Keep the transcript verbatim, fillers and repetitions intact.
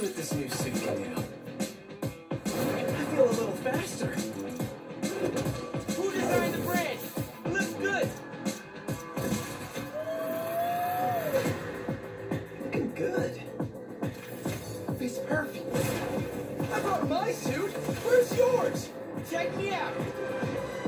with this new suit you do. I feel a little faster. Who designed the brand? Looks good. Looking good. Fits perfect. I brought my suit. Where's yours? Check me out.